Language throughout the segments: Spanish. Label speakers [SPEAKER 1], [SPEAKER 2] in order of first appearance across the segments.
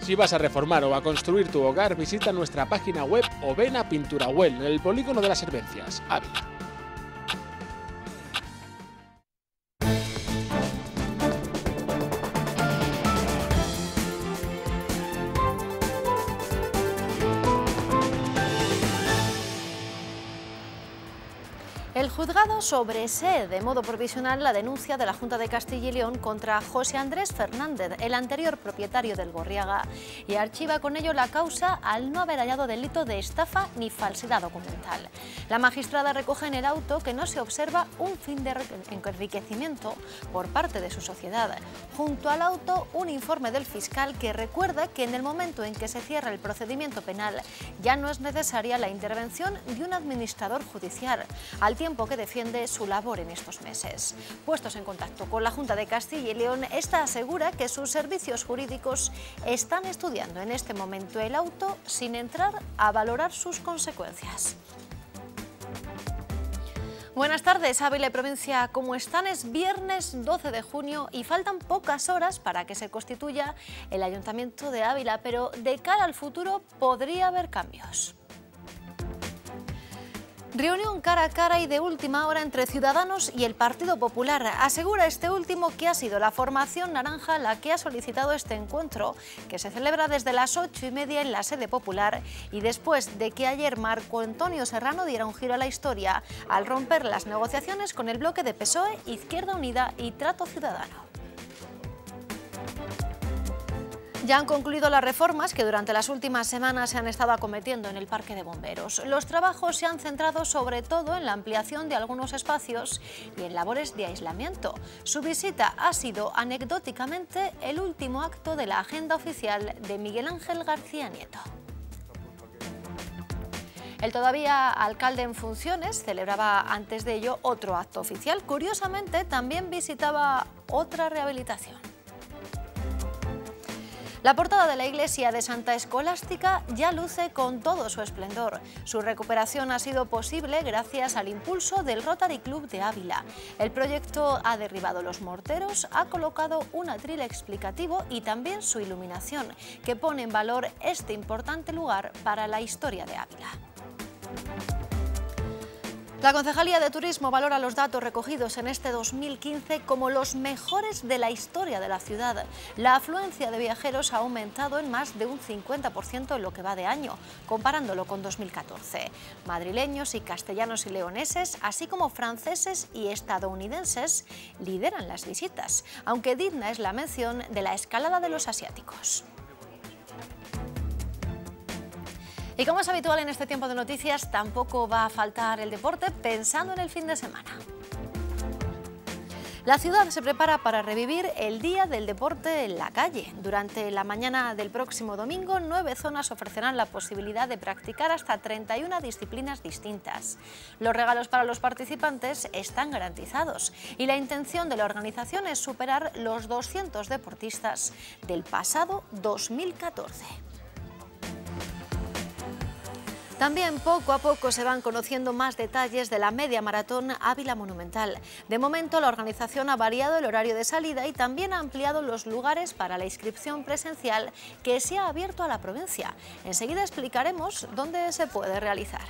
[SPEAKER 1] Si vas a reformar o a construir tu hogar, visita nuestra página web o ven a Pinturahuel, en el polígono de las Herbencias, Ávila.
[SPEAKER 2] El juzgado sobresee de modo provisional la denuncia de la Junta de Castilla y León contra José Andrés Fernández, el anterior propietario del Gorriaga, y archiva con ello la causa al no haber hallado delito de estafa ni falsedad documental. La magistrada recoge en el auto que no se observa un fin de enriquecimiento por parte de su sociedad. Junto al auto, un informe del fiscal que recuerda que en el momento en que se cierra el procedimiento penal ya no es necesaria la intervención de un administrador judicial, al tiempo que defiende su labor en estos meses. Puestos en contacto con la Junta de Castilla y León, esta asegura que sus servicios jurídicos están estudiando en este momento el auto sin entrar a valorar sus consecuencias. Buenas tardes, Ávila y provincia. ¿Cómo están? Es viernes 12 de junio y faltan pocas horas para que se constituya el Ayuntamiento de Ávila, pero de cara al futuro podría haber cambios. Reunión cara a cara y de última hora entre Ciudadanos y el Partido Popular. Asegura este último que ha sido la formación naranja la que ha solicitado este encuentro, que se celebra desde las 8:30 en la sede popular y después de que ayer Marco Antonio Serrano diera un giro a la historia al romper las negociaciones con el bloque de PSOE, Izquierda Unida y Trato Ciudadano. Ya han concluido las reformas que durante las últimas semanas se han estado acometiendo en el Parque de Bomberos. Los trabajos se han centrado sobre todo en la ampliación de algunos espacios y en labores de aislamiento. Su visita ha sido anecdóticamente el último acto de la agenda oficial de Miguel Ángel García Nieto. El todavía alcalde en funciones celebraba antes de ello otro acto oficial. Curiosamente, también visitaba otra rehabilitación. La portada de la iglesia de Santa Escolástica ya luce con todo su esplendor. Su recuperación ha sido posible gracias al impulso del Rotary Club de Ávila. El proyecto ha derribado los morteros, ha colocado un atril explicativo y también su iluminación, que pone en valor este importante lugar para la historia de Ávila. La Concejalía de Turismo valora los datos recogidos en este 2015 como los mejores de la historia de la ciudad. La afluencia de viajeros ha aumentado en más de un 50% en lo que va de año, comparándolo con 2014. Madrileños y castellanos y leoneses, así como franceses y estadounidenses, lideran las visitas, aunque digna es la mención de la escalada de los asiáticos. Y como es habitual en este tiempo de noticias, tampoco va a faltar el deporte pensando en el fin de semana. La ciudad se prepara para revivir el Día del Deporte en la calle. Durante la mañana del próximo domingo, 9 zonas ofrecerán la posibilidad de practicar hasta 31 disciplinas distintas. Los regalos para los participantes están garantizados y la intención de la organización es superar los 200 deportistas del pasado 2014. También poco a poco se van conociendo más detalles de la media maratón Ávila Monumental. De momento la organización ha variado el horario de salida y también ha ampliado los lugares para la inscripción presencial que se ha abierto a la provincia. Enseguida explicaremos dónde se puede realizar.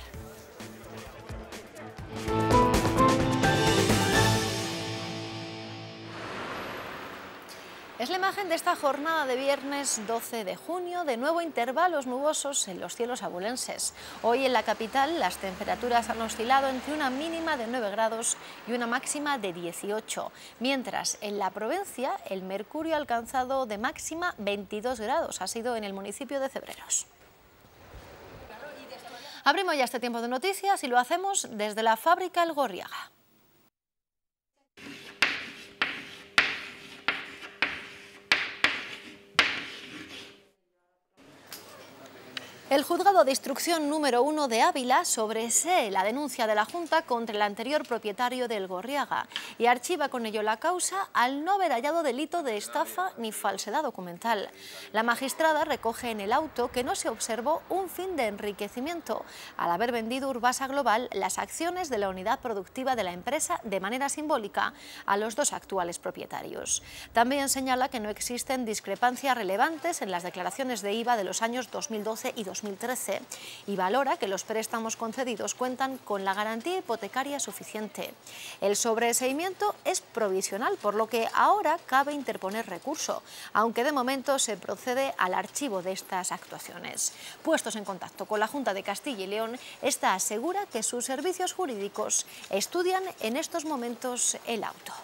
[SPEAKER 2] Es la imagen de esta jornada de viernes 12 de junio, de nuevo intervalos nubosos en los cielos abulenses. Hoy en la capital las temperaturas han oscilado entre una mínima de 9 grados y una máxima de 18, mientras en la provincia el mercurio ha alcanzado de máxima 22 grados, ha sido en el municipio de Cebreros. Abrimos ya este tiempo de noticias y lo hacemos desde la fábrica El Gorriaga. El juzgado de instrucción número 1 de Ávila sobresee la denuncia de la Junta contra el anterior propietario del Gorriaga y archiva con ello la causa al no haber hallado delito de estafa ni falsedad documental. La magistrada recoge en el auto que no se observó un fin de enriquecimiento al haber vendido Urbasa Global las acciones de la unidad productiva de la empresa de manera simbólica a los dos actuales propietarios. También señala que no existen discrepancias relevantes en las declaraciones de IVA de los años 2012 y 2013 y valora que los préstamos concedidos cuentan con la garantía hipotecaria suficiente. El sobreseimiento es provisional, por lo que ahora cabe interponer recurso, aunque de momento se procede al archivo de estas actuaciones. Puestos en contacto con la Junta de Castilla y León, esta asegura que sus servicios jurídicos estudian en estos momentos el auto.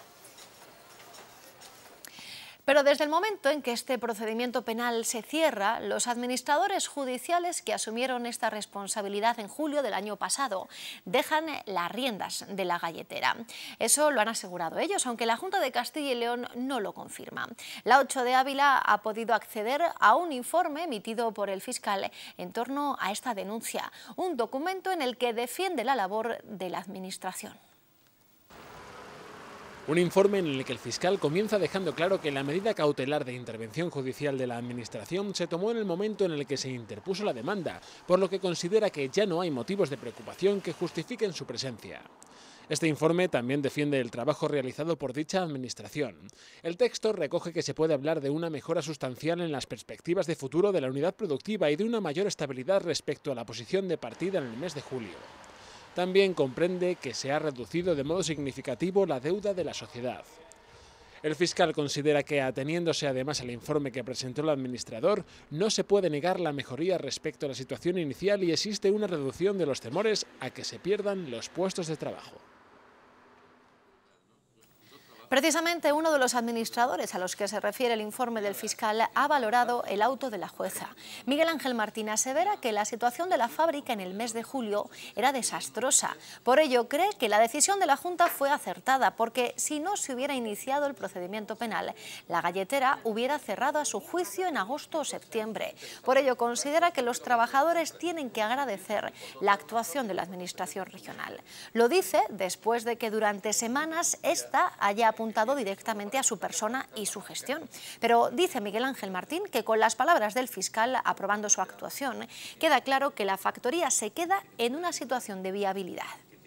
[SPEAKER 2] Pero desde el momento en que este procedimiento penal se cierra, los administradores judiciales que asumieron esta responsabilidad en julio del año pasado dejan las riendas de la galletera. Eso lo han asegurado ellos, aunque la Junta de Castilla y León no lo confirma. La 8 de Ávila ha podido acceder a un informe emitido por el fiscal en torno a esta denuncia, un documento en el que defiende la labor de la administración.
[SPEAKER 1] Un informe en el que el fiscal comienza dejando claro que la medida cautelar de intervención judicial de la Administración se tomó en el momento en el que se interpuso la demanda, por lo que considera que ya no hay motivos de preocupación que justifiquen su presencia. Este informe también defiende el trabajo realizado por dicha Administración. El texto recoge que se puede hablar de una mejora sustancial en las perspectivas de futuro de la unidad productiva y de una mayor estabilidad respecto a la posición de partida en el mes de julio. También comprende que se ha reducido de modo significativo la deuda de la sociedad. El fiscal considera que, ateniéndose además al informe que presentó el administrador, no se puede negar la mejoría respecto a la situación inicial y existe una reducción de los temores a que se pierdan los puestos de trabajo.
[SPEAKER 2] Precisamente uno de los administradores a los que se refiere el informe del fiscal ha valorado el auto de la jueza. Miguel Ángel Martín asevera que la situación de la fábrica en el mes de julio era desastrosa. Por ello cree que la decisión de la Junta fue acertada, porque si no se hubiera iniciado el procedimiento penal, la galletera hubiera cerrado a su juicio en agosto o septiembre. Por ello considera que los trabajadores tienen que agradecer la actuación de la Administración regional. Lo dice después de que durante semanas esta haya apuntado directamente a su persona y su gestión. Pero dice Miguel Ángel Martín que con las palabras del fiscal aprobando su actuación, queda claro que la factoría se queda en una situación de viabilidad.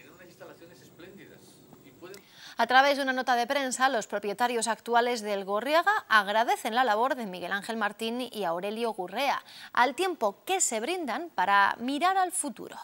[SPEAKER 2] A través de una nota de prensa, los propietarios actuales del Gorriaga agradecen la labor de Miguel Ángel Martín y Aurelio Gurrea, al tiempo que se brindan para mirar al futuro.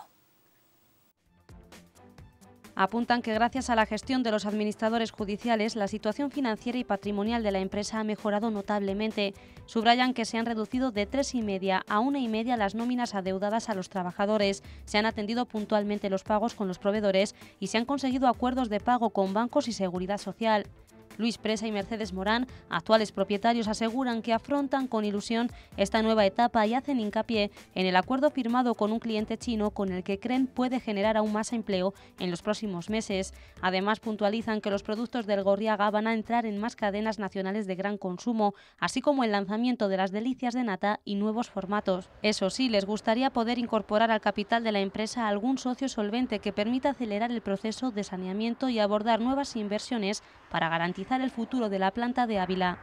[SPEAKER 3] Apuntan que gracias a la gestión de los administradores judiciales, la situación financiera y patrimonial de la empresa ha mejorado notablemente. Subrayan que se han reducido de 3,5 a 1,5 las nóminas adeudadas a los trabajadores, se han atendido puntualmente los pagos con los proveedores y se han conseguido acuerdos de pago con bancos y seguridad social. Luis Presa y Mercedes Morán, actuales propietarios, aseguran que afrontan con ilusión esta nueva etapa y hacen hincapié en el acuerdo firmado con un cliente chino con el que creen puede generar aún más empleo en los próximos meses. Además, puntualizan que los productos del Gorriaga van a entrar en más cadenas nacionales de gran consumo, así como el lanzamiento de las delicias de nata y nuevos formatos. Eso sí, les gustaría poder incorporar al capital de la empresa a algún socio solvente que permita acelerar el proceso de saneamiento y abordar nuevas inversiones para garantizar el futuro de la planta de Ávila.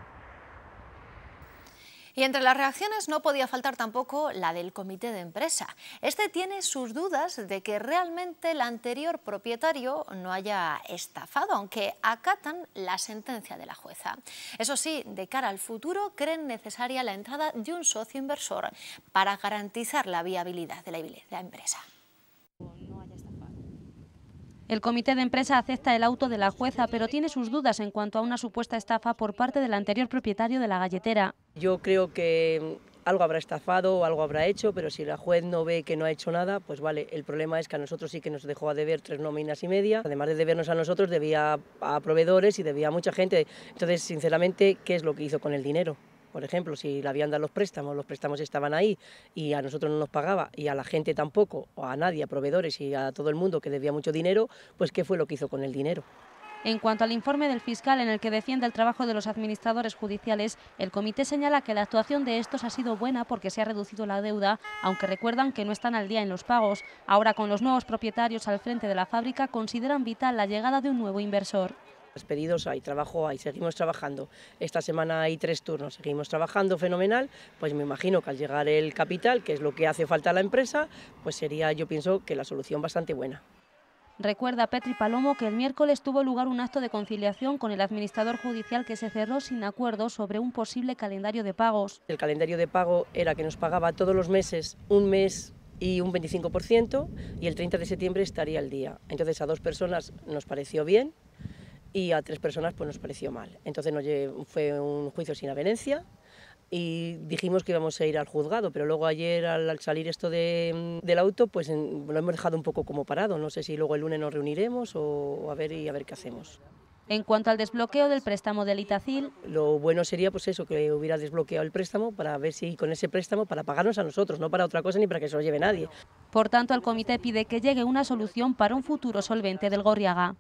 [SPEAKER 2] Y entre las reacciones no podía faltar tampoco la del comité de empresa. Este tiene sus dudas de que realmente el anterior propietario no haya estafado, aunque acatan la sentencia de la jueza. Eso sí, de cara al futuro, creen necesaria la entrada de un socio inversor para garantizar la viabilidad de la empresa.
[SPEAKER 3] El comité de empresa acepta el auto de la jueza, pero tiene sus dudas en cuanto a una supuesta estafa por parte del anterior propietario de la galletera.
[SPEAKER 4] Yo creo que algo habrá estafado o algo habrá hecho, pero si la juez no ve que no ha hecho nada, pues vale. El problema es que a nosotros sí que nos dejó a deber 3,5 nóminas. Además de debernos a nosotros, debía a proveedores y debía a mucha gente. Entonces, sinceramente, ¿qué es lo que hizo con el dinero? Por ejemplo, si le habían dado los préstamos estaban ahí y a nosotros no nos pagaba y a la gente tampoco, o a nadie, a proveedores y a todo el mundo que debía mucho dinero, pues ¿qué fue lo que hizo con el dinero?
[SPEAKER 3] En cuanto al informe del fiscal en el que defiende el trabajo de los administradores judiciales, el comité señala que la actuación de estos ha sido buena porque se ha reducido la deuda, aunque recuerdan que no están al día en los pagos. Ahora, con los nuevos propietarios al frente de la fábrica, consideran vital la llegada de un nuevo inversor.
[SPEAKER 4] Pedidos hay, trabajo hay, seguimos trabajando. Esta semana hay 3 turnos, seguimos trabajando fenomenal. Pues me imagino que al llegar el capital, que es lo que hace falta a la empresa, pues sería, yo pienso, que la solución bastante buena.
[SPEAKER 3] Recuerda Petri Palomo que el miércoles tuvo lugar un acto de conciliación con el administrador judicial que se cerró sin acuerdo sobre un posible calendario de pagos.
[SPEAKER 4] El calendario de pago era que nos pagaba todos los meses un mes y un 25%, y el 30 de septiembre estaría al día. Entonces a 2 personas nos pareció bien y a 3 personas pues nos pareció mal. Entonces fue un juicio sin avenencia y dijimos que íbamos a ir al juzgado, pero luego ayer al salir esto del auto pues lo hemos dejado un poco como parado. No sé si luego el lunes nos reuniremos o a ver qué hacemos.
[SPEAKER 3] En cuanto al desbloqueo del préstamo del Itacil,
[SPEAKER 4] lo bueno sería pues eso, que hubiera desbloqueado el préstamo para ver si con ese préstamo para pagarnos a nosotros, no para otra cosa ni para que se lo lleve nadie.
[SPEAKER 3] Por tanto, el comité pide que llegue una solución para un futuro solvente del Gorriaga.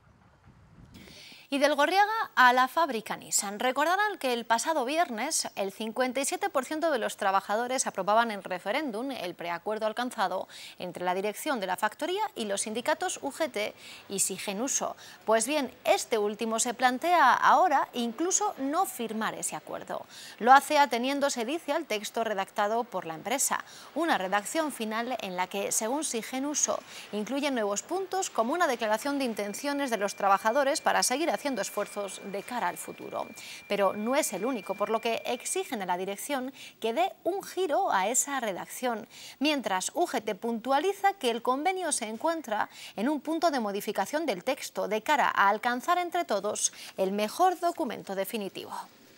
[SPEAKER 2] Y del Gorriaga a la fábrica Nissan. Recordarán que el pasado viernes el 57% de los trabajadores aprobaban en referéndum el preacuerdo alcanzado entre la dirección de la factoría y los sindicatos UGT y Sigenuso. Pues bien, este último se plantea ahora incluso no firmar ese acuerdo. Lo hace ateniéndose, dice, al texto redactado por la empresa. Una redacción final en la que, según Sigenuso, incluye nuevos puntos como una declaración de intenciones de los trabajadores para seguir haciendo esfuerzos de cara al futuro. Pero no es el único, por lo que exigen a la dirección que dé un giro a esa redacción, mientras UGT puntualiza que el convenio se encuentra en un punto de modificación del texto de cara a alcanzar entre todos el mejor documento definitivo.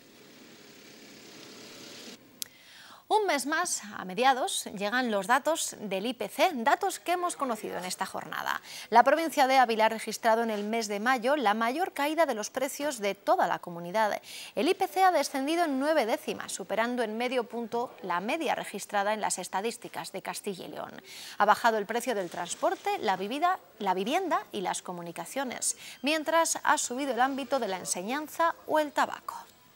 [SPEAKER 2] Un mes más, a mediados, llegan los datos del IPC, datos que hemos conocido en esta jornada. La provincia de Ávila ha registrado en el mes de mayo la mayor caída de los precios de toda la comunidad. El IPC ha descendido en 9 décimas, superando en medio punto la media registrada en las estadísticas de Castilla y León. Ha bajado el precio del transporte, la vivienda y las comunicaciones, mientras ha subido el ámbito de la enseñanza o el tabaco.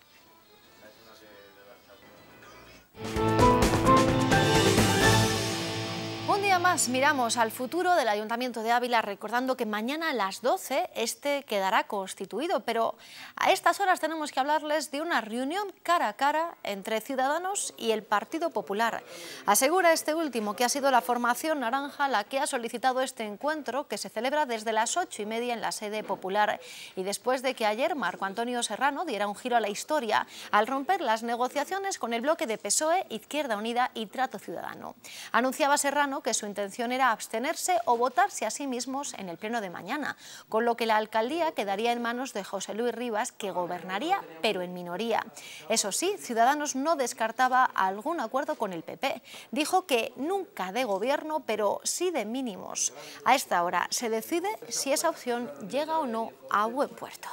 [SPEAKER 2] Un día más miramos al futuro del Ayuntamiento de Ávila, recordando que mañana a las 12 este quedará constituido, pero a estas horas tenemos que hablarles de una reunión cara a cara entre Ciudadanos y el Partido Popular. Asegura este último que ha sido la formación naranja la que ha solicitado este encuentro, que se celebra desde las 8:30 en la sede popular, y después de que ayer Marco Antonio Serrano diera un giro a la historia al romper las negociaciones con el bloque de PSOE, Izquierda Unida y Trato Ciudadano. Anunciaba Serrano que su intención era abstenerse o votarse a sí mismos en el pleno de mañana, con lo que la alcaldía quedaría en manos de José Luis Rivas, que gobernaría, pero en minoría. Eso sí, Ciudadanos no descartaba algún acuerdo con el PP. Dijo que nunca de gobierno, pero sí de mínimos. A esta hora se decide si esa opción llega o no a buen puerto.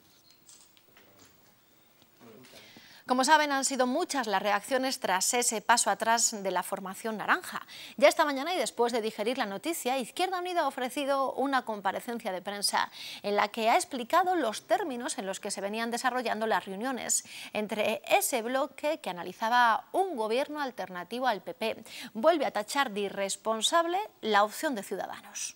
[SPEAKER 2] Como saben, han sido muchas las reacciones tras ese paso atrás de la formación naranja. Ya esta mañana, y después de digerir la noticia, Izquierda Unida ha ofrecido una comparecencia de prensa en la que ha explicado los términos en los que se venían desarrollando las reuniones entre ese bloque que analizaba un gobierno alternativo al PP. Vuelve a tachar de irresponsable la opción de Ciudadanos.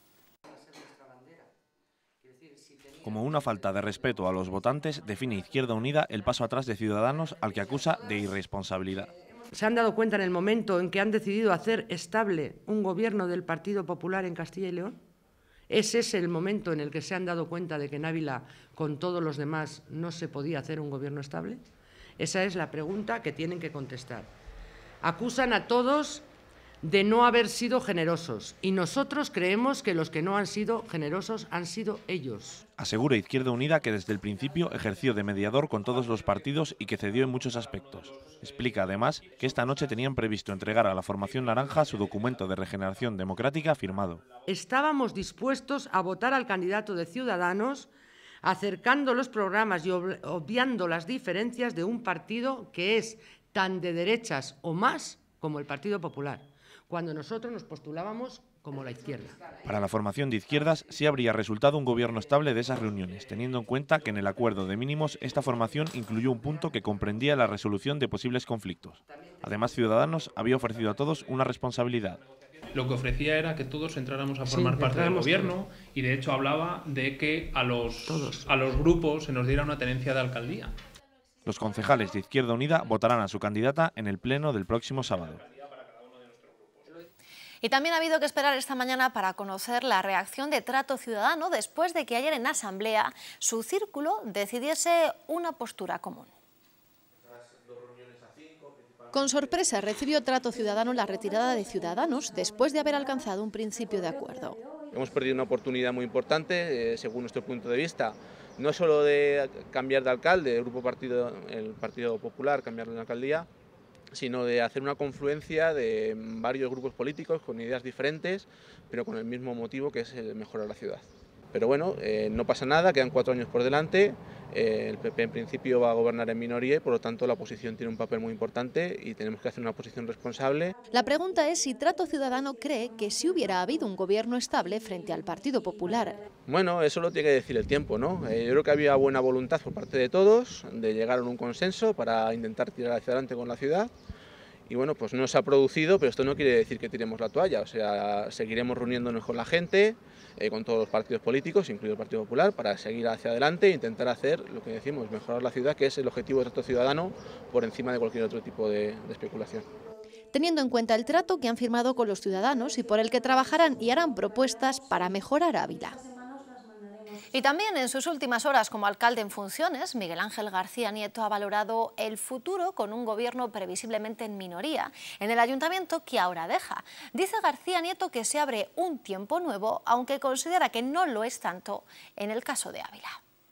[SPEAKER 5] Como una falta de respeto a los votantes, define Izquierda Unida el paso atrás de Ciudadanos, al que acusa de irresponsabilidad.
[SPEAKER 6] ¿Se han dado cuenta en el momento en que han decidido hacer estable un gobierno del Partido Popular en Castilla y León? ¿Ese es el momento en el que se han dado cuenta de que en Ávila, con todos los demás, no se podía hacer un gobierno estable? Esa es la pregunta que tienen que contestar. Acusan a todos de no haber sido generosos, y nosotros creemos que los que no han sido generosos han sido ellos.
[SPEAKER 5] Asegura Izquierda Unida que desde el principio ejerció de mediador con todos los partidos y que cedió en muchos aspectos. Explica además que esta noche tenían previsto entregar a la formación naranja su documento de regeneración democrática firmado.
[SPEAKER 6] Estábamos dispuestos a votar al candidato de Ciudadanos, acercando los programas y obviando las diferencias de un partido que es tan de derechas o más como el Partido Popular, cuando nosotros nos postulábamos como la izquierda.
[SPEAKER 5] Para la formación de izquierdas sí habría resultado un gobierno estable de esas reuniones, teniendo en cuenta que en el acuerdo de mínimos esta formación incluyó un punto que comprendía la resolución de posibles conflictos. Además, Ciudadanos había ofrecido a todos una responsabilidad.
[SPEAKER 7] Lo que ofrecía era que todos entráramos a formar parte del gobierno y de hecho hablaba de que a los grupos se nos diera una tenencia de alcaldía.
[SPEAKER 5] Los concejales de Izquierda Unida votarán a su candidata en el pleno del próximo sábado.
[SPEAKER 2] Y también ha habido que esperar esta mañana para conocer la reacción de Trato Ciudadano después de que ayer en Asamblea su círculo decidiese una postura común. Con sorpresa recibió Trato Ciudadano la retirada de Ciudadanos después de haber alcanzado un principio de acuerdo.
[SPEAKER 8] Hemos perdido una oportunidad muy importante, según nuestro punto de vista, no solo de cambiar de alcalde, el Partido Popular, cambiar de una alcaldía, sino de hacer una confluencia de varios grupos políticos con ideas diferentes, pero con el mismo motivo, que es mejorar la ciudad. Pero bueno, no pasa nada, quedan 4 años por delante, el PP en principio va a gobernar en minoría y por lo tanto la oposición tiene un papel muy importante y tenemos que hacer una oposición responsable.
[SPEAKER 2] La pregunta es si Trato Ciudadano cree que sí hubiera habido un gobierno estable frente al Partido Popular.
[SPEAKER 8] Bueno, eso lo tiene que decir el tiempo, ¿no? Yo creo que había buena voluntad por parte de todos de llegar a un consenso para intentar tirar hacia adelante con la ciudad. Y bueno, pues no se ha producido, pero esto no quiere decir que tiremos la toalla, o sea, seguiremos reuniéndonos con la gente, con todos los partidos políticos, incluido el Partido Popular, para seguir hacia adelante e intentar hacer lo que decimos, mejorar la ciudad, que es el objetivo de Trato Ciudadano, por encima de cualquier otro tipo de especulación.
[SPEAKER 2] Teniendo en cuenta el trato que han firmado con los ciudadanos y por el que trabajarán y harán propuestas para mejorar Ávila. Y también en sus últimas horas como alcalde en funciones, Miguel Ángel García Nieto ha valorado el futuro con un gobierno previsiblemente en minoría en el ayuntamiento que ahora deja. Dice García Nieto que se abre un tiempo nuevo, aunque considera que no lo es tanto en el caso de Ávila.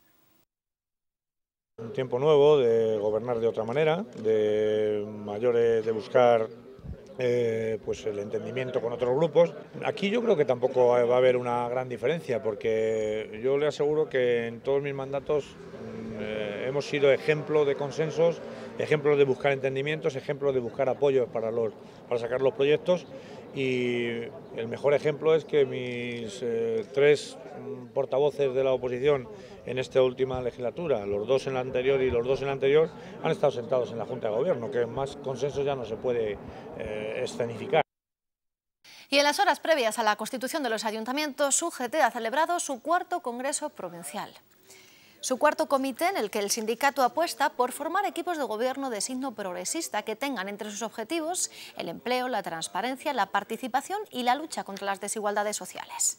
[SPEAKER 9] Un tiempo nuevo de gobernar de otra manera, de buscar pues el entendimiento con otros grupos. Aquí yo creo que tampoco va a haber una gran diferencia, porque yo le aseguro que en todos mis mandatos hemos sido ejemplo de consensos, ejemplos de buscar entendimientos, ejemplos de buscar apoyos para sacar los proyectos, y el mejor ejemplo es que mis 3 portavoces de la oposición en esta última legislatura, los 2 en la anterior y los 2 en la anterior, han estado sentados en la Junta de Gobierno, que más consenso ya no se puede escenificar.
[SPEAKER 2] Y en las horas previas a la constitución de los ayuntamientos, UGT ha celebrado su 4º Congreso Provincial. Su 4º comité, en el que el sindicato apuesta por formar equipos de gobierno de signo progresista que tengan entre sus objetivos el empleo, la transparencia, la participación y la lucha contra las desigualdades sociales.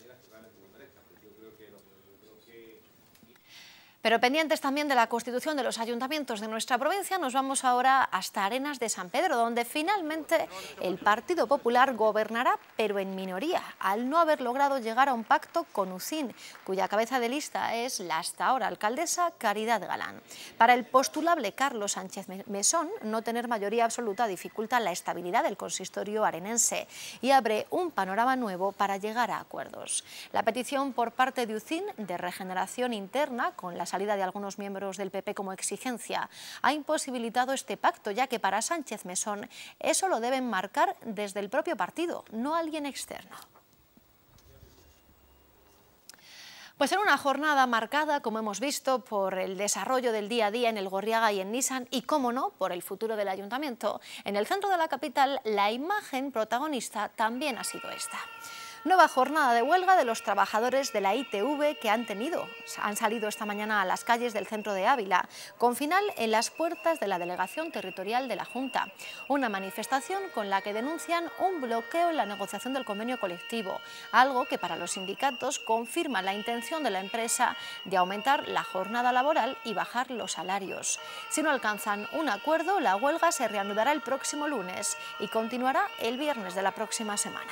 [SPEAKER 2] Pero pendientes también de la constitución de los ayuntamientos de nuestra provincia, nos vamos ahora hasta Arenas de San Pedro, donde finalmente el Partido Popular gobernará, pero en minoría, al no haber logrado llegar a un pacto con UCIN, cuya cabeza de lista es la hasta ahora alcaldesa Caridad Galán. Para el postulable Carlos Sánchez Mesón, no tener mayoría absoluta dificulta la estabilidad del consistorio arenense y abre un panorama nuevo para llegar a acuerdos. La petición por parte de UCIN de regeneración interna, con la salida de algunos miembros del PP como exigencia, ha imposibilitado este pacto, ya que para Sánchez Mesón eso lo deben marcar desde el propio partido, no alguien externo. Pues en una jornada marcada, como hemos visto, por el desarrollo del día a día en el Gorriaga y en Nissan y, cómo no, por el futuro del ayuntamiento, en el centro de la capital la imagen protagonista también ha sido esta. Nueva jornada de huelga de los trabajadores de la ITV que han salido esta mañana a las calles del centro de Ávila, con final en las puertas de la Delegación Territorial de la Junta. Una manifestación con la que denuncian un bloqueo en la negociación del convenio colectivo, algo que para los sindicatos confirma la intención de la empresa de aumentar la jornada laboral y bajar los salarios. Si no alcanzan un acuerdo, la huelga se reanudará el próximo lunes y continuará el viernes de la próxima semana.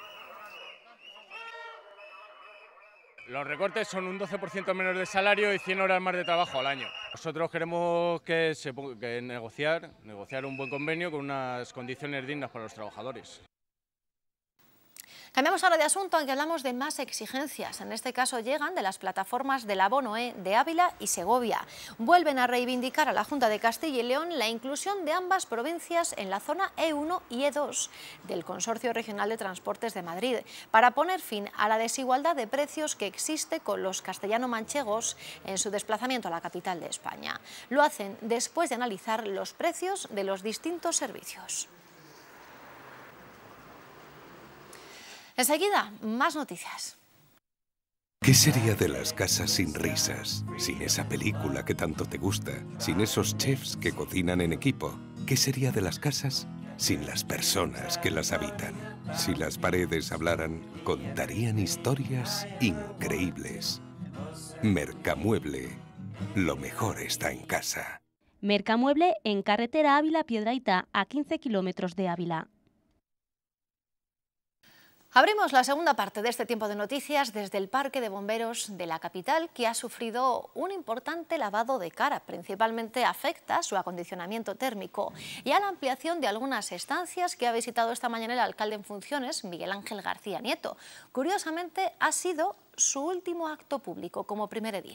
[SPEAKER 10] Los recortes son un 12% menos de salario y 100 horas más de trabajo al año. Nosotros queremos negociar un buen convenio con unas condiciones dignas para los trabajadores.
[SPEAKER 2] Cambiamos ahora de asunto, aunque hablamos de más exigencias. En este caso llegan de las plataformas del Abono E de Ávila y Segovia. Vuelven a reivindicar a la Junta de Castilla y León la inclusión de ambas provincias en la zona E1 y E2 del Consorcio Regional de Transportes de Madrid, para poner fin a la desigualdad de precios que existe con los castellano-manchegos en su desplazamiento a la capital de España. Lo hacen después de analizar los precios de los distintos servicios. Enseguida, más noticias.
[SPEAKER 11] ¿Qué sería de las casas sin risas? Sin esa película que tanto te gusta, sin esos chefs que cocinan en equipo. ¿Qué sería de las casas sin las personas que las habitan? Si las paredes hablaran, contarían historias increíbles. Mercamueble, lo mejor está en casa.
[SPEAKER 3] Mercamueble en carretera Ávila-Piedrahita, a 15 kilómetros de Ávila.
[SPEAKER 2] Abrimos la segunda parte de este tiempo de noticias desde el Parque de Bomberos de la capital, que ha sufrido un importante lavado de cara. Principalmente afecta a su acondicionamiento térmico y a la ampliación de algunas estancias que ha visitado esta mañana el alcalde en funciones, Miguel Ángel García Nieto. Curiosamente, ha sido su último acto público como primer edil.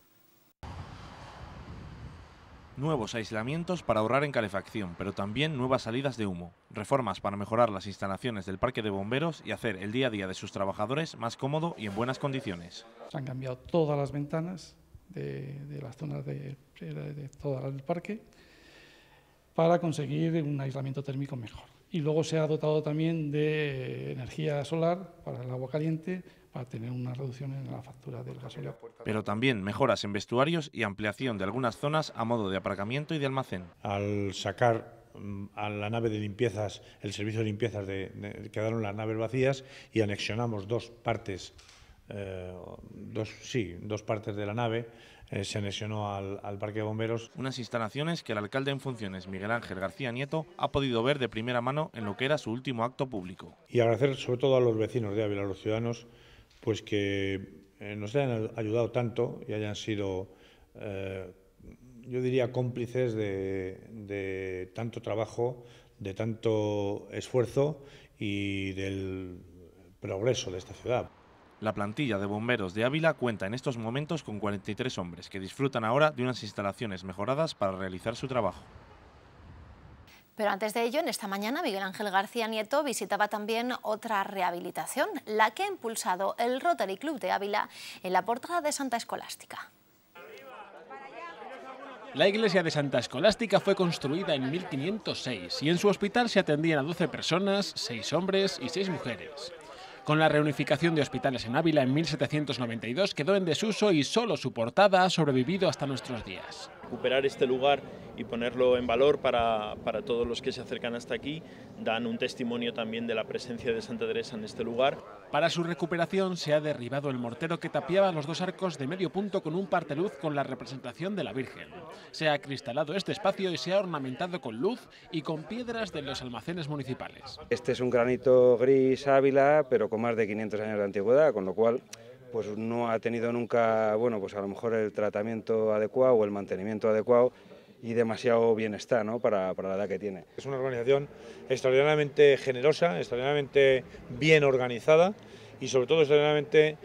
[SPEAKER 5] Nuevos aislamientos para ahorrar en calefacción, pero también nuevas salidas de humo. Reformas para mejorar las instalaciones del Parque de Bomberos y hacer el día a día de sus trabajadores más cómodo y en buenas condiciones.
[SPEAKER 12] Se han cambiado todas las ventanas de las zonas de todo el parque para conseguir un aislamiento térmico mejor. Y luego se ha dotado también de energía solar para el agua caliente, para tener una reducción en la factura del gasóleo.
[SPEAKER 5] Pero también mejoras en vestuarios y ampliación de algunas zonas a modo de aparcamiento y de almacén.
[SPEAKER 9] Al sacar a la nave de limpiezas, el servicio de limpiezas, quedaron las naves vacías y anexionamos dos partes de la nave. Se anexionó al Parque de Bomberos.
[SPEAKER 5] Unas instalaciones que el alcalde en funciones, Miguel Ángel García Nieto, ha podido ver de primera mano en lo que era su último acto público.
[SPEAKER 9] Y agradecer sobre todo a los vecinos de Ávila, a los ciudadanos, pues que nos hayan ayudado tanto y hayan sido, yo diría, cómplices de tanto trabajo, de tanto esfuerzo y del progreso de esta ciudad.
[SPEAKER 5] La plantilla de bomberos de Ávila cuenta en estos momentos con 43 hombres que disfrutan ahora de unas instalaciones mejoradas para realizar su trabajo.
[SPEAKER 2] Pero antes de ello, en esta mañana, Miguel Ángel García Nieto visitaba también otra rehabilitación, la que ha impulsado el Rotary Club de Ávila en la portada de Santa Escolástica.
[SPEAKER 1] La iglesia de Santa Escolástica fue construida en 1506 y en su hospital se atendían a 12 personas, 6 hombres y 6 mujeres. Con la reunificación de hospitales en Ávila en 1792 quedó en desuso y solo su portada ha sobrevivido hasta nuestros días.
[SPEAKER 13] Recuperar este lugar y ponerlo en valor para todos los que se acercan hasta aquí dan un testimonio también de la presencia de Santa Teresa en este lugar.
[SPEAKER 1] Para su recuperación se ha derribado el mortero que tapiaba los dos arcos de medio punto con un parteluz con la representación de la Virgen. Se ha acristalado este espacio y se ha ornamentado con luz y con piedras de los almacenes municipales.
[SPEAKER 14] Este es un granito gris Ávila, pero con más de 500 años de antigüedad, con lo cual pues no ha tenido nunca, bueno, pues a lo mejor el tratamiento adecuado o el mantenimiento adecuado y demasiado bien está, ¿no?, para la edad que tiene.
[SPEAKER 9] Es una organización extraordinariamente generosa, extraordinariamente bien organizada y sobre todo extraordinariamente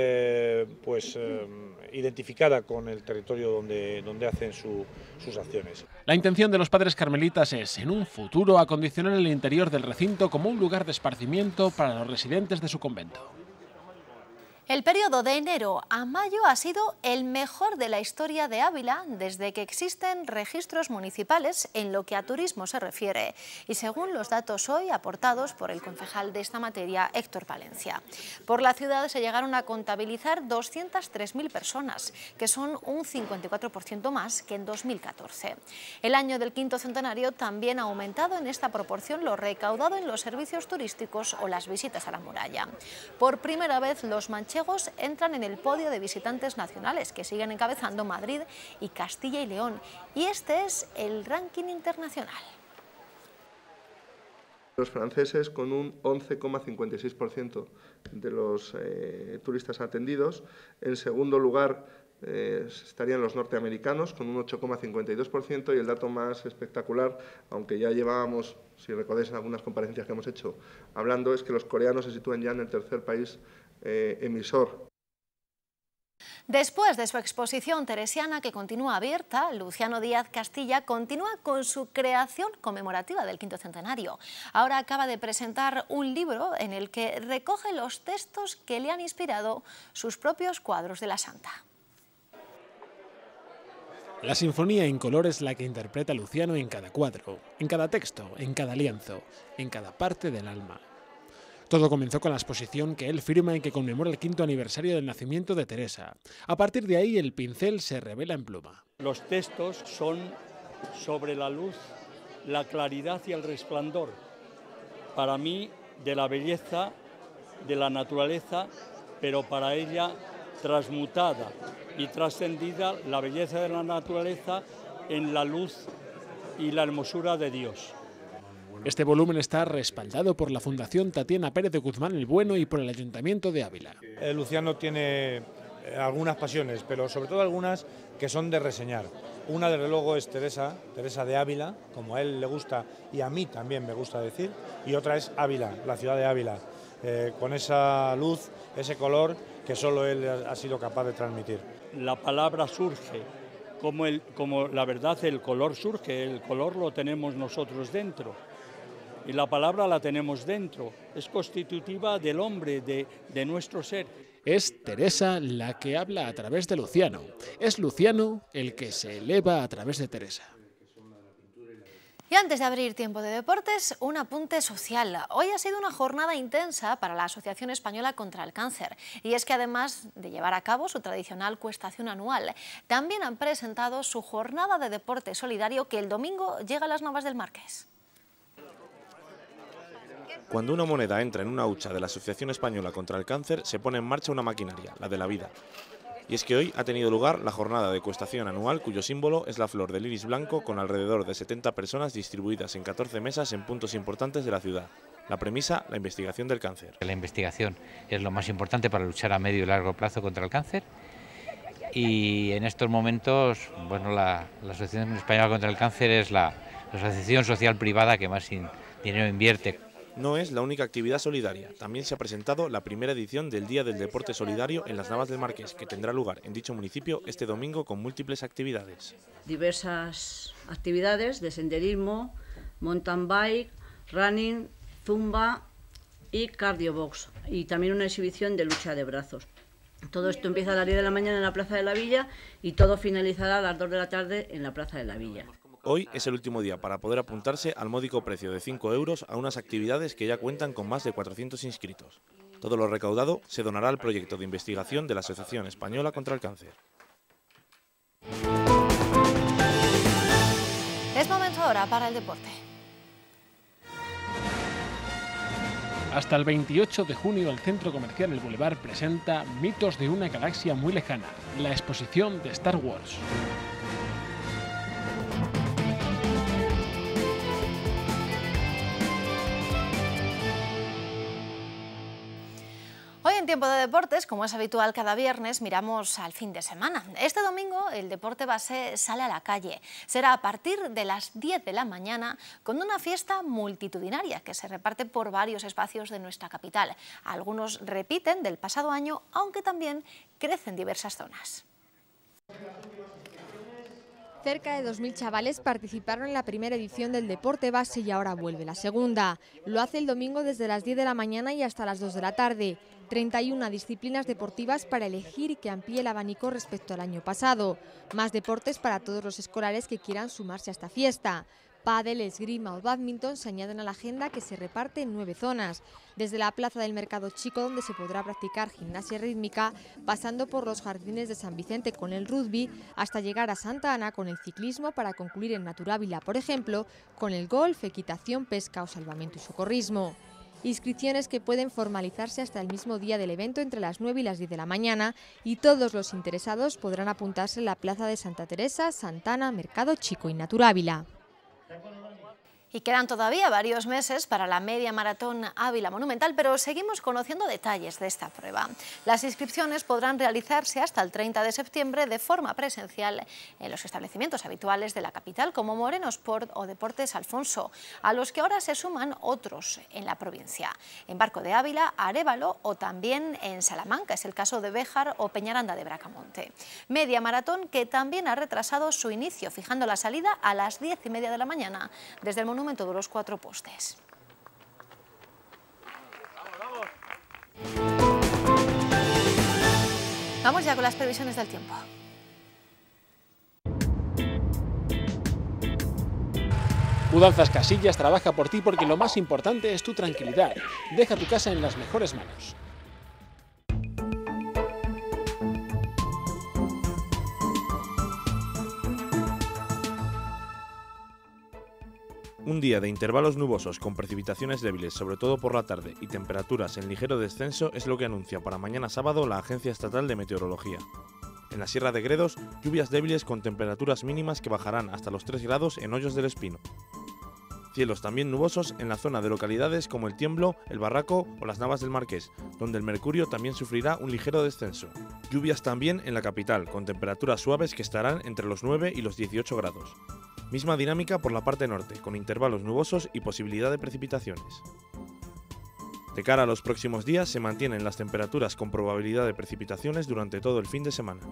[SPEAKER 9] identificada con el territorio donde hacen sus acciones.
[SPEAKER 1] La intención de los padres carmelitas es, en un futuro, acondicionar el interior del recinto como un lugar de esparcimiento para los residentes de su convento.
[SPEAKER 2] El periodo de enero a mayo ha sido el mejor de la historia de Ávila desde que existen registros municipales en lo que a turismo se refiere y según los datos hoy aportados por el concejal de esta materia, Héctor Palencia. Por la ciudad se llegaron a contabilizar 203.000 personas, que son un 54% más que en 2014. El año del quinto centenario también ha aumentado en esta proporción lo recaudado en los servicios turísticos o las visitas a la muralla. Por primera vez los manchegos entran en el podio de visitantes nacionales que siguen encabezando Madrid y Castilla y León. Y este es el ranking internacional.
[SPEAKER 15] Los franceses con un 11,56% de los turistas atendidos. En segundo lugar, estarían los norteamericanos con un 8,52% y el dato más espectacular, aunque ya llevábamos, si recordáis en algunas comparecencias que hemos hecho hablando, es que los coreanos se sitúan ya en el tercer país emisor.
[SPEAKER 2] Después de su exposición teresiana, que continúa abierta, Luciano Díaz Castilla continúa con su creación conmemorativa del 5º centenario. Ahora acaba de presentar un libro en el que recoge los textos que le han inspirado sus propios cuadros de la Santa.
[SPEAKER 1] La sinfonía en color es la que interpreta Luciano en cada cuadro, en cada texto, en cada lienzo, en cada parte del alma. Todo comenzó con la exposición que él firma y que conmemora el 5º aniversario del nacimiento de Teresa. A partir de ahí el pincel se revela en pluma.
[SPEAKER 16] Los textos son sobre la luz, la claridad y el resplandor. Para mí, de la belleza de la naturaleza, pero para ella transmutada y trascendida la belleza de la naturaleza en la luz y la hermosura de Dios.
[SPEAKER 1] Este volumen está respaldado por la Fundación Tatiana Pérez de Guzmán el Bueno y por el Ayuntamiento de Ávila.
[SPEAKER 9] Luciano tiene algunas pasiones, pero sobre todo algunas que son de reseñar. Una, desde luego, es Teresa de Ávila, como a él le gusta y a mí también me gusta decir, y otra es Ávila, la ciudad de Ávila, con esa luz, ese color que solo él ha sido capaz de transmitir.
[SPEAKER 16] La palabra surge, como la verdad el color surge, el color lo tenemos nosotros dentro. Y la palabra la tenemos dentro, es constitutiva del hombre, de nuestro ser.
[SPEAKER 1] Es Teresa la que habla a través de Luciano, es Luciano el que se eleva a través de Teresa.
[SPEAKER 2] Y antes de abrir tiempo de deportes, un apunte social. Hoy ha sido una jornada intensa para la Asociación Española contra el Cáncer. Y es que además de llevar a cabo su tradicional cuestación anual, también han presentado su jornada de deporte solidario que el domingo llega a las Navas del Marqués.
[SPEAKER 5] Cuando una moneda entra en una hucha de la Asociación Española contra el Cáncer, se pone en marcha una maquinaria, la de la vida. Y es que hoy ha tenido lugar la jornada de cuestación anual, cuyo símbolo es la flor del iris blanco, con alrededor de 70 personas distribuidas en 14 mesas en puntos importantes de la ciudad. La premisa, la investigación del cáncer.
[SPEAKER 17] La investigación es lo más importante para luchar a medio y largo plazo contra el cáncer. Y en estos momentos, bueno, la Asociación Española contra el Cáncer es la asociación social privada que más dinero invierte.
[SPEAKER 5] No es la única actividad solidaria. También se ha presentado la primera edición del Día del Deporte Solidario en las Navas del Marqués, que tendrá lugar en dicho municipio este domingo con múltiples actividades.
[SPEAKER 18] Diversas actividades de senderismo, mountain bike, running, zumba y cardio box. Y también una exhibición de lucha de brazos. Todo esto empieza a las 10 de la mañana en la Plaza de la Villa y todo finalizará a las 2 de la tarde en la Plaza de la Villa.
[SPEAKER 5] Hoy es el último día para poder apuntarse al módico precio de 5 euros a unas actividades que ya cuentan con más de 400 inscritos. Todo lo recaudado se donará al proyecto de investigación de la Asociación Española contra el Cáncer.
[SPEAKER 2] Es momento ahora para el deporte.
[SPEAKER 1] Hasta el 28 de junio el Centro Comercial El Boulevard presenta Mitos de una galaxia muy lejana, la exposición de Star Wars.
[SPEAKER 2] Hoy en Tiempo de Deportes, como es habitual cada viernes, miramos al fin de semana. Este domingo el deporte base sale a la calle. Será a partir de las 10 de la mañana con una fiesta multitudinaria que se reparte por varios espacios de nuestra capital. Algunos repiten del pasado año, aunque también crecen diversas zonas.
[SPEAKER 19] Cerca de 2.000 chavales participaron en la primera edición del deporte base y ahora vuelve la segunda. Lo hace el domingo desde las 10 de la mañana y hasta las 2 de la tarde. 31 disciplinas deportivas para elegir y que amplíe el abanico respecto al año pasado. Más deportes para todos los escolares que quieran sumarse a esta fiesta. Pádel, esgrima o bádminton se añaden a la agenda que se reparte en 9 zonas. Desde la Plaza del Mercado Chico, donde se podrá practicar gimnasia rítmica, pasando por los jardines de San Vicente con el rugby, hasta llegar a Santa Ana con el ciclismo para concluir en Naturávila, por ejemplo, con el golf, equitación, pesca o salvamento y socorrismo. Inscripciones que pueden formalizarse hasta el mismo día del evento entre las 9 y las 10 de la mañana y todos los interesados podrán apuntarse en la Plaza de Santa Teresa, Santana, Mercado Chico y Naturávila.
[SPEAKER 2] Y quedan todavía varios meses para la media maratón Ávila Monumental, pero seguimos conociendo detalles de esta prueba. Las inscripciones podrán realizarse hasta el 30 de septiembre de forma presencial en los establecimientos habituales de la capital, como Moreno Sport o Deportes Alfonso, a los que ahora se suman otros en la provincia. En Barco de Ávila, Arévalo o también en Salamanca, es el caso de Béjar o Peñaranda de Bracamonte. Media maratón que también ha retrasado su inicio, fijando la salida a las 10:30 de la mañana desde el Monumento de los Cuatro Postes. Vamos ya con las previsiones del tiempo.
[SPEAKER 1] Mudanzas Casillas trabaja por ti porque lo más importante es tu tranquilidad. Deja tu casa en las mejores manos.
[SPEAKER 5] Un día de intervalos nubosos con precipitaciones débiles, sobre todo por la tarde, y temperaturas en ligero descenso es lo que anuncia para mañana sábado la Agencia Estatal de Meteorología. En la Sierra de Gredos, lluvias débiles con temperaturas mínimas que bajarán hasta los 3 grados en Hoyos del Espino. Cielos también nubosos en la zona de localidades como El Tiemblo, El Barraco o las Navas del Marqués, donde el mercurio también sufrirá un ligero descenso. Lluvias también en la capital, con temperaturas suaves que estarán entre los 9 y los 18 grados. Misma dinámica por la parte norte, con intervalos nubosos y posibilidad de precipitaciones. De cara a los próximos días se mantienen las temperaturas con probabilidad de precipitaciones durante todo el fin de semana.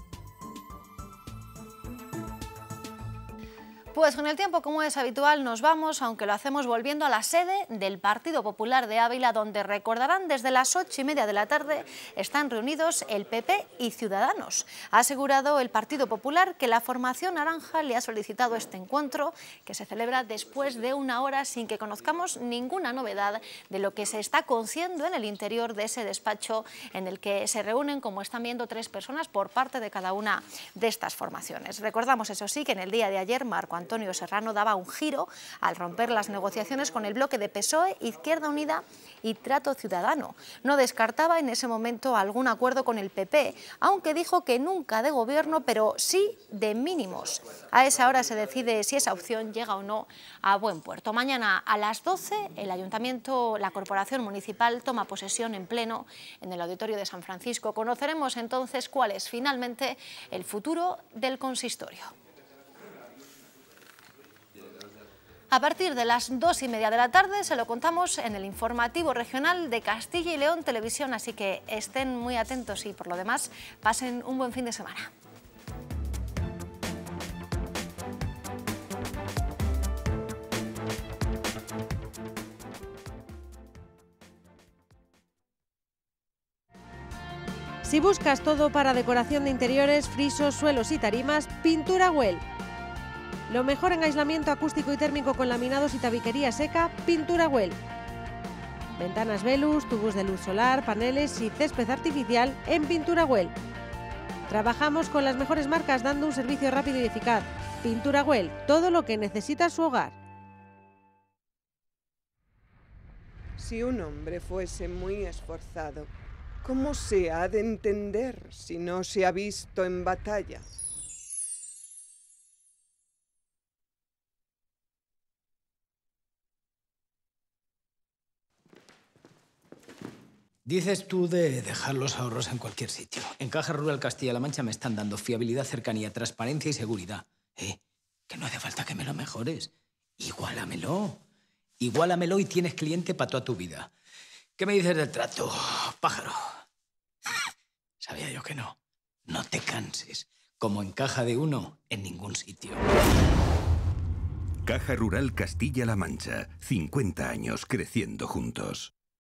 [SPEAKER 2] Pues con el tiempo, como es habitual, nos vamos, aunque lo hacemos volviendo a la sede del Partido Popular de Ávila, donde recordarán desde las 8:30 de la tarde están reunidos el PP y Ciudadanos. Ha asegurado el Partido Popular que la formación naranja le ha solicitado este encuentro, que se celebra después de una hora sin que conozcamos ninguna novedad de lo que se está cociendo en el interior de ese despacho, en el que se reúnen, como están viendo, 3 personas por parte de cada una de estas formaciones. Recordamos, eso sí, que en el día de ayer Marco Antonio Serrano daba un giro al romper las negociaciones con el bloque de PSOE, Izquierda Unida y Trato Ciudadano. No descartaba en ese momento algún acuerdo con el PP, aunque dijo que nunca de gobierno, pero sí de mínimos. A esa hora se decide si esa opción llega o no a buen puerto. Mañana a las 12 el Ayuntamiento, la Corporación Municipal, toma posesión en pleno en el Auditorio de San Francisco. Conoceremos entonces cuál es finalmente el futuro del consistorio. A partir de las 2:30 de la tarde se lo contamos en el informativo regional de Castilla y León Televisión, así que estén muy atentos y por lo demás pasen un buen fin de semana.
[SPEAKER 20] Si buscas todo para decoración de interiores, frisos, suelos y tarimas, Pintura Güell. Lo mejor en aislamiento acústico y térmico con laminados y tabiquería seca, Pintura Güell. Ventanas Velux, tubos de luz solar, paneles y césped artificial en Pintura Güell. Trabajamos con las mejores marcas dando un servicio rápido y eficaz. Pintura Güell, todo lo que necesita su hogar.
[SPEAKER 21] Si un hombre fuese muy esforzado, ¿cómo se ha de entender si no se ha visto en batalla?
[SPEAKER 22] Dices tú de dejar los ahorros en cualquier sitio. En Caja Rural Castilla-La Mancha me están dando fiabilidad, cercanía, transparencia y seguridad. Que no hace falta que me lo mejores. Igualamelo. Igualamelo y tienes cliente para toda tu vida. ¿Qué me dices del trato, pájaro? Sabía yo que no. No te canses. Como en Caja de Uno, en ningún sitio.
[SPEAKER 11] Caja Rural Castilla-La Mancha. 50 años creciendo juntos.